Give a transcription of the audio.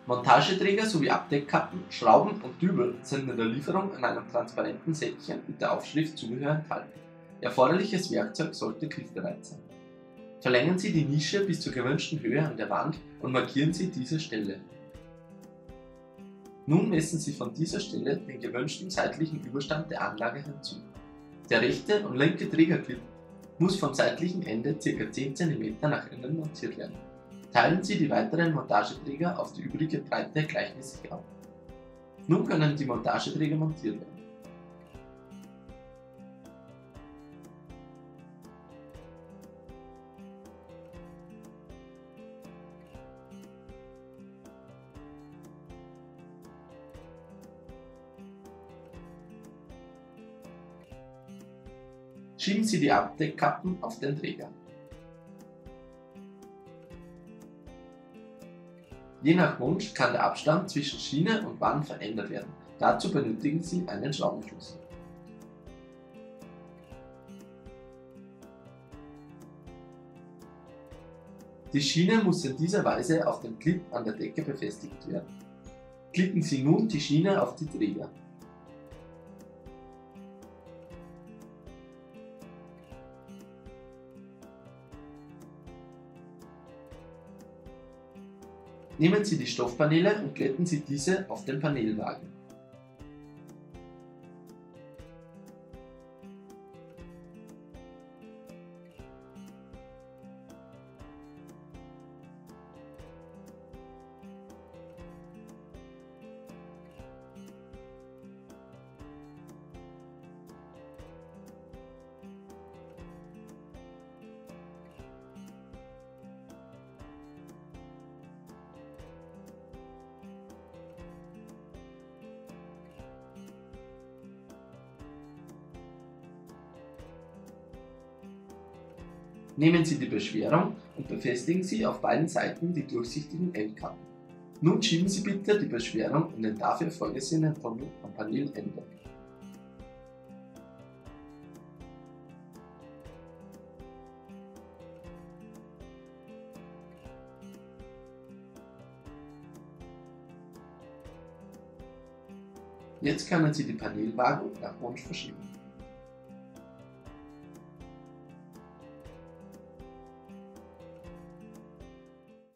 Montageträger sowie Abdeckkappen, Schrauben und Dübel sind in der Lieferung in einem transparenten Säckchen mit der Aufschrift Zubehör enthalten. Erforderliches Werkzeug sollte griffbereit sein. Verlängern Sie die Nische bis zur gewünschten Höhe an der Wand und markieren Sie diese Stelle. Nun messen Sie von dieser Stelle den gewünschten seitlichen Überstand der Anlage hinzu. Der rechte und linke Trägerclip muss vom seitlichen Ende ca. 10 cm nach innen montiert werden. Teilen Sie die weiteren Montageträger auf die übrige Breite gleichmäßig auf. Nun können die Montageträger montiert werden. Schieben Sie die Abdeckkappen auf den Träger. Je nach Wunsch kann der Abstand zwischen Schiene und Wand verändert werden. Dazu benötigen Sie einen Schraubenschlüssel. Die Schiene muss in dieser Weise auf dem Clip an der Decke befestigt werden. Klippen Sie nun die Schiene auf die Träger. Nehmen Sie die Stoffpaneele und glätten Sie diese auf den Panelwagen. Nehmen Sie die Beschwerung und befestigen Sie auf beiden Seiten die durchsichtigen Endkappen. Nun schieben Sie bitte die Beschwerung in den dafür vorgesehenen Tunnel am Panelende. Jetzt können Sie die Panelwagen nach Wunsch verschieben.